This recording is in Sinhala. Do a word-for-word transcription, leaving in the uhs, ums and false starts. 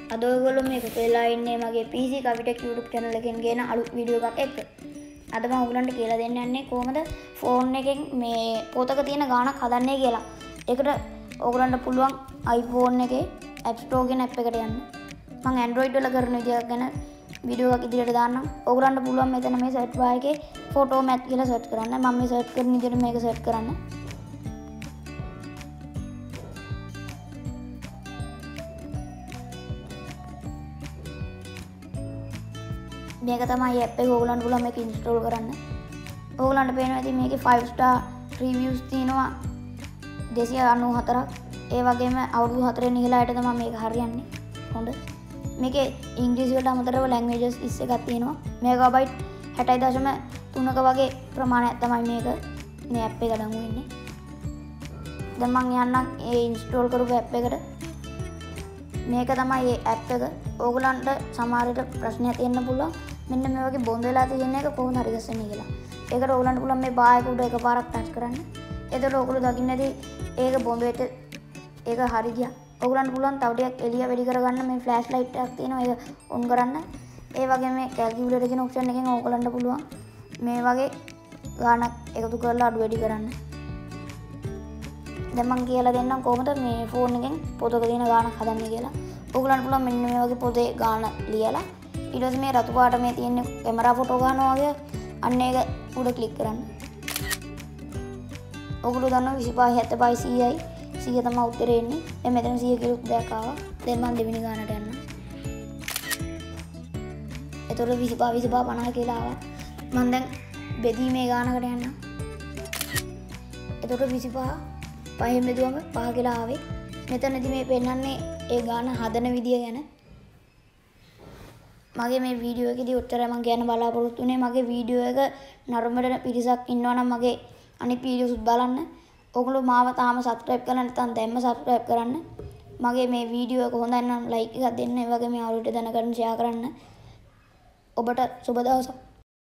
අද ඔයගොල්ලෝ මේක වෙලා ඉන්නේ මගේ P C Kavitech YouTube channel එකෙන් ගේන අලුත් වීඩියෝ එකක් එක්ක. අද මම ඔයගලන්ට කියලා දෙන්න යන්නේ කොහොමද ෆෝන් එකෙන් මේ පොතක තියෙන ගාණක් හදන්නේ කියලා. ඒකට ඔයගලන්ට පුළුවන් iPhone එකේ App Store කියන app එකට යන්න. මම Android වල කරන විදියක් ගැන වීඩියෝ එකක් ඉදිරියට දාන්නම්. ඔයගලන්ට පුළුවන් මෙතන මේ search bar එකේ Photomat කියලා search කරන්න. මම මේ search කරන විදිහට මේක search කරන්න. මේක තමයි app එක ඕගලන්ට පුළුවන් මේක install කරන්න. ඕගලන්ට පේනවා ඉතින් මේකේ five star reviews තියෙනවා දෙසිය අනූ හතරක්. ඒ වගේම අවුරුදු හතරෙන් ඉහළ අයට තමයි මේක හරියන්නේ. හොඳ. මේකේ ඉංග්‍රීසි වලට අමතරව languages එකක් තියෙනවා. මෙගාබයිට් හැටයි දශම තුනක වගේ ප්‍රමාණයක් තමයි මේක මේ app එක ළඟ වෙන්නේ. දැන් මම යන්නම් ඒ install කරපු app එකට. මේක තමයි මේ app එක. ඕගලන්ට සමහර විට ප්‍රශ්නයක් තියෙන්න පුළුවන්. මෙන්න මේ වගේ බොඳ වෙලා තියෙන එක කොහොමද හරි ගස්සන්නේ කියලා. ඒකට ඕගලන්ට පුළුවන් මේ බායක උඩ එකපාරක් ටච් කරන්න. එතකොට ඕගොල්ලෝ දකින්නදී ඒක බොඳ වෙට ඒක හරි ගියා. ඕගලන්ට පුළුවන් තව ටිකක් එළිය වැඩි කරගන්න මේ ෆ්ලෑෂ් ලයිට් එකක් තියෙනවා ඒක ඔන් කරන්න. ඒ වගේ මේ කැල්කියුලේටර් කියන ඔප්ෂන් එකෙන් ඕගලන්ට පුළුවන් මේ වගේ ගාණක් එකතු කරලා අඩු වැඩි කරන්න. දැන් මම කියලා දෙන්නම් කොහොමද මේ ෆෝන් එකෙන් පොතක තියෙන ගාණක් හදන්නේ කියලා. ඕගලන්ට පුළුවන් මෙන්න මේ වගේ පොතේ ගාණ ලියලා ඊට පස්සේ මේ රතු පාට මේ තියෙන කැමරා ෆොටෝ ගන්නවා වගේ අන්න ඒක උඩ ක්ලික් කරන්න. ඔගොල්ලෝ දන්නවා විසිපහ හැත්තපහයි සීයයි සීය තමයි උත්තරේ එන්නේ. දැන් මෙතන සීය කියලා උත්තරයක් ආවා. දැන් මම දෙවෙනි ගානට යන්න. ඒතකොට විසිපහ විසිපහ පනහ කියලා ආවා. මම දැන් බෙදීමේ ගානකට යන්න. ඒතකොට විසිපහ පහෙන් බෙදුවම පහ කියලා ආවේ. මෙතනදී මේ පෙන්නන්නේ ඒ ගාන හදන විදිය ගැන. මගේ මේ වීඩියෝ එකේදී උත්තරය මම කියන්න බලාපොරොත්තු වෙන්නේ මගේ වීඩියෝ එක නරඹන පිරිසක් ඉන්නවා නම් මගේ අනිත් වීඩියෝස් බලන්න. ඔයගොල්ලෝ මාව තාම subscribe කරලා නැත්නම් දැන්ම subscribe කරන්න. මගේ මේ වීඩියෝ එක හොඳයි නම් like එකක් දෙන්න. ඒ වගේම යාළුවන්ට දැනගන්න share කරන්න. ඔබට සුබ දවසක්.